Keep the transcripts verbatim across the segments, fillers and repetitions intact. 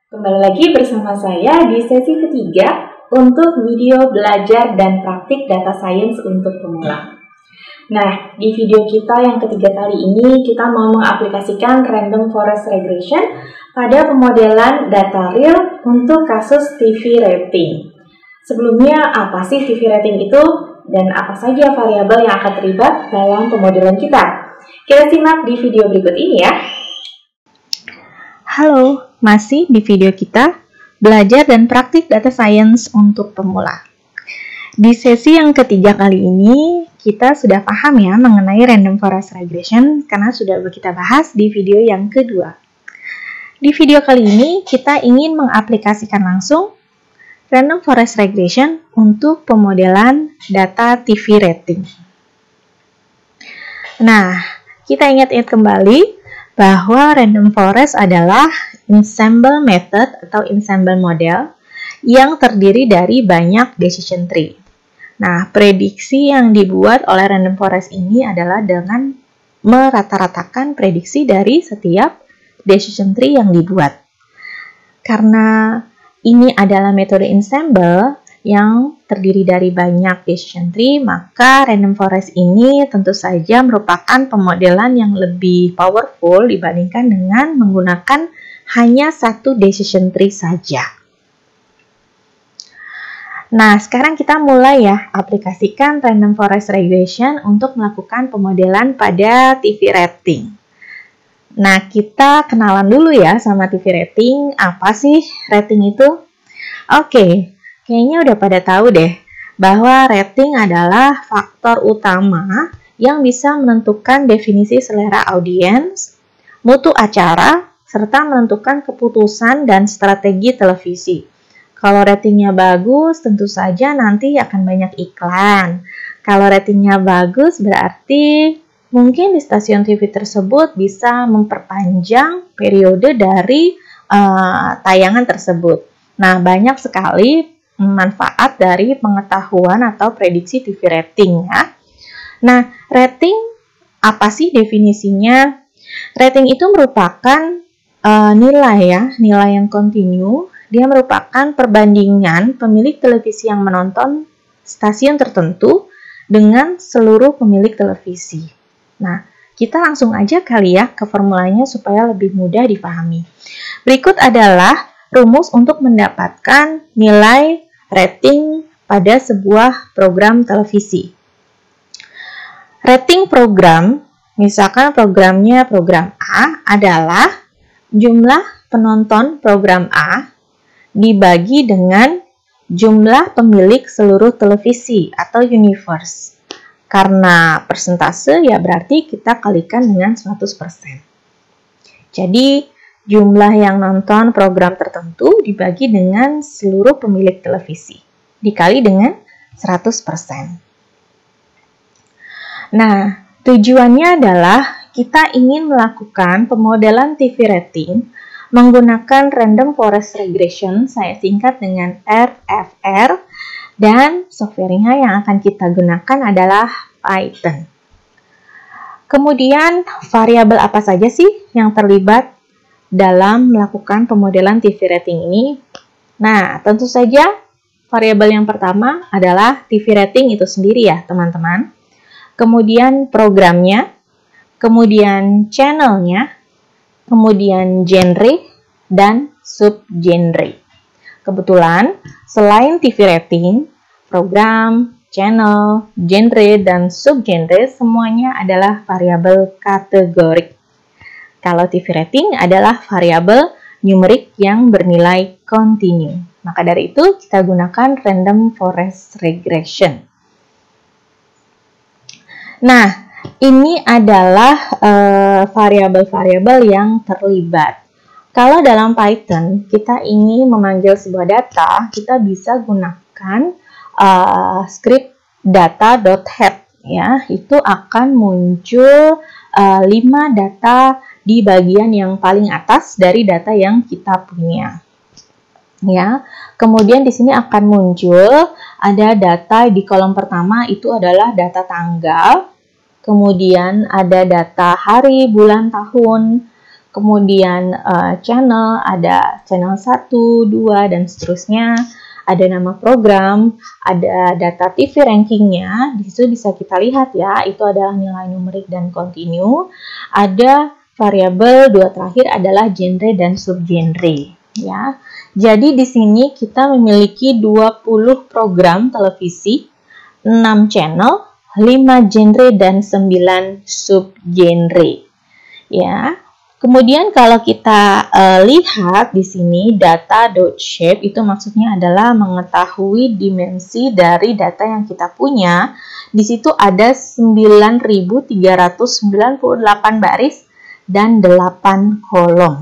Kembali lagi bersama saya di sesi ketiga untuk video belajar dan praktik data science untuk pemula. Nah, di video kita yang ketiga kali ini kita mau mengaplikasikan random forest regression pada pemodelan data real untuk kasus T V rating. Sebelumnya, apa sih T V rating itu dan apa saja variabel yang akan terlibat dalam pemodelan kita? Kita simak di video berikut ini ya. Halo, masih di video kita belajar dan praktik data science untuk pemula. Di sesi yang ketiga kali ini kita sudah paham ya mengenai random forest regression karena sudah kita bahas di video yang kedua. Di video kali ini kita ingin mengaplikasikan langsung random forest regression untuk pemodelan data T V rating. Nah, kita ingat-ingat kembali bahwa random forest adalah ensemble method atau ensemble model yang terdiri dari banyak decision tree. Nah, prediksi yang dibuat oleh random forest ini adalah dengan merata-ratakan prediksi dari setiap decision tree yang dibuat. Karena ini adalah metode ensemble yang terdiri dari banyak decision tree, maka random forest ini tentu saja merupakan pemodelan yang lebih powerful dibandingkan dengan menggunakan hanya satu decision tree saja. Nah, sekarang kita mulai ya aplikasikan random forest regression untuk melakukan pemodelan pada T V rating. Nah, kita kenalan dulu ya sama T V rating. Apa sih rating itu? Oke. Kayaknya udah pada tahu deh bahwa rating adalah faktor utama yang bisa menentukan definisi selera audiens, mutu acara, serta menentukan keputusan dan strategi televisi. Kalau ratingnya bagus, tentu saja nanti akan banyak iklan. Kalau ratingnya bagus, berarti mungkin di stasiun T V tersebut bisa memperpanjang periode dari uh, tayangan tersebut. Nah, banyak sekali manfaat dari pengetahuan atau prediksi T V rating ya. Nah, rating apa sih definisinya? Rating itu merupakan uh, nilai ya, nilai yang kontinu. Dia merupakan perbandingan pemilik televisi yang menonton stasiun tertentu dengan seluruh pemilik televisi. Nah, kita langsung aja kali ya ke formulanya supaya lebih mudah dipahami. Berikut adalah rumus untuk mendapatkan nilai rating pada sebuah program televisi. Rating program, misalkan programnya program A, adalah jumlah penonton program A dibagi dengan jumlah pemilik seluruh televisi atau universe. Karena persentase ya berarti kita kalikan dengan seratus persen. Jadi, jumlah yang nonton program tertentu dibagi dengan seluruh pemilik televisi, dikali dengan seratus persen. Nah, tujuannya adalah kita ingin melakukan pemodelan T V rating menggunakan random forest regression, saya singkat dengan R F R, dan software-nya yang akan kita gunakan adalah Python. Kemudian, variabel apa saja sih yang terlibat dalam melakukan pemodelan T V rating ini? Nah, tentu saja variabel yang pertama adalah T V rating itu sendiri ya, teman-teman. Kemudian programnya, kemudian channelnya, kemudian genre, dan subgenre. Kebetulan, selain T V rating, program, channel, genre, dan subgenre semuanya adalah variabel kategorik. Kalau T V rating adalah variabel numerik yang bernilai kontinu. Maka dari itu kita gunakan random forest regression. Nah, ini adalah variabel-variabel uh, yang terlibat. Kalau dalam Python kita ingin memanggil sebuah data, kita bisa gunakan uh, script data.head ya. Itu akan muncul uh, lima data di bagian yang paling atas dari data yang kita punya. Ya, kemudian di sini akan muncul ada data di kolom pertama itu adalah data tanggal, kemudian ada data hari, bulan, tahun, kemudian uh, channel, ada channel satu, dua, dan seterusnya. Ada nama program, ada data T V rankingnya, di situ bisa kita lihat ya, itu adalah nilai numerik dan kontinu. Ada variabel, dua terakhir adalah genre dan subgenre ya. Jadi di sini kita memiliki dua puluh program televisi, enam channel, lima genre dan sembilan subgenre ya. Kemudian kalau kita uh, lihat di sini data.shape itu maksudnya adalah mengetahui dimensi dari data yang kita punya. Di situ ada sembilan ribu tiga ratus sembilan puluh delapan baris dan delapan kolom.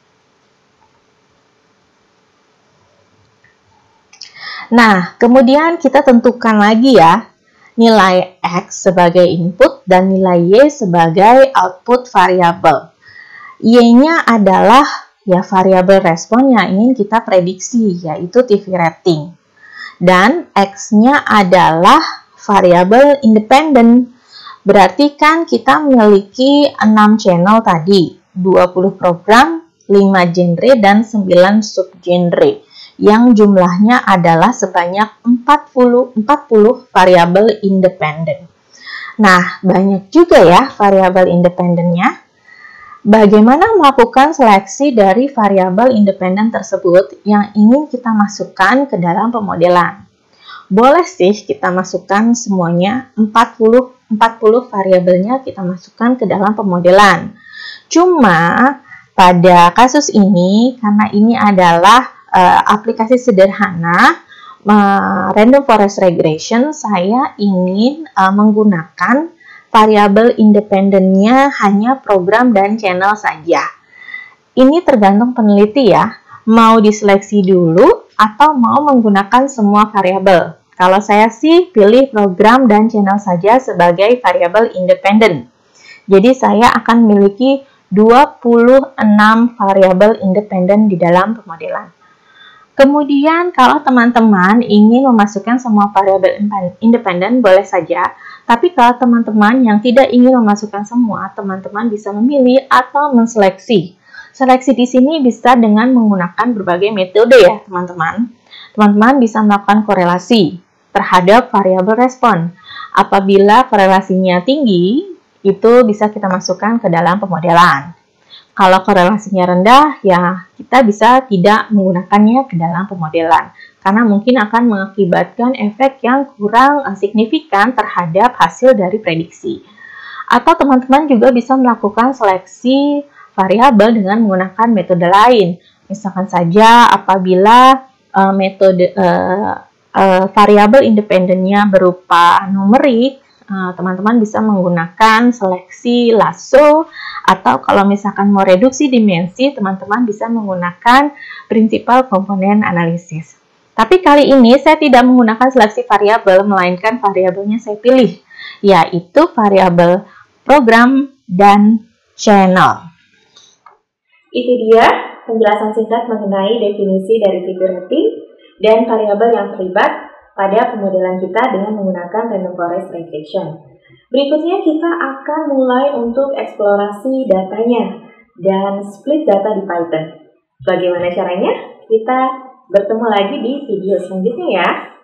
Nah, kemudian kita tentukan lagi ya nilai X sebagai input dan nilai Y sebagai output variabel. Y-nya adalah ya variabel respon yang ingin kita prediksi, yaitu T V rating. Dan X-nya adalah variabel independen. Berarti kan kita memiliki enam channel tadi, dua puluh program, lima genre, dan sembilan subgenre. Yang jumlahnya adalah sebanyak empat puluh, empat puluh variabel independen. Nah, banyak juga ya variabel independennya. Bagaimana melakukan seleksi dari variabel independen tersebut yang ingin kita masukkan ke dalam pemodelan? Boleh sih kita masukkan semuanya, empat puluh, empat puluh variabelnya kita masukkan ke dalam pemodelan. Cuma pada kasus ini, karena ini adalah uh, aplikasi sederhana, uh, Random Forest Regression, saya ingin uh, menggunakan variabel independennya hanya program dan channel saja. Ini tergantung peneliti ya, mau diseleksi dulu atau mau menggunakan semua variabel. Kalau saya sih pilih program dan channel saja sebagai variabel independen. Jadi saya akan memiliki dua puluh enam variabel independen di dalam pemodelan. Kemudian kalau teman-teman ingin memasukkan semua variabel independen boleh saja. Tapi kalau teman-teman yang tidak ingin memasukkan semua, teman-teman bisa memilih atau menseleksi. Seleksi di sini bisa dengan menggunakan berbagai metode ya, teman-teman. Teman-teman bisa melakukan korelasi terhadap variabel respon. Apabila korelasinya tinggi, itu bisa kita masukkan ke dalam pemodelan. Kalau korelasinya rendah, ya kita bisa tidak menggunakannya ke dalam pemodelan. Karena mungkin akan mengakibatkan efek yang kurang signifikan terhadap hasil dari prediksi. Atau teman-teman juga bisa melakukan seleksi variabel dengan menggunakan metode lain. Misalkan saja apabila uh, metode uh, uh, variabel independennya berupa numerik, teman-teman uh, bisa menggunakan seleksi lasso, atau kalau misalkan mau reduksi dimensi, teman-teman bisa menggunakan prinsipal komponen analisis. Tapi kali ini saya tidak menggunakan seleksi variabel, melainkan variabelnya saya pilih, yaitu variabel program dan channel. Itu dia penjelasan singkat mengenai definisi dari T V rating dan variabel yang terlibat pada pemodelan kita dengan menggunakan Random Forest Regression. Berikutnya kita akan mulai untuk eksplorasi datanya dan split data di Python. Bagaimana caranya? Kita bertemu lagi di video selanjutnya ya.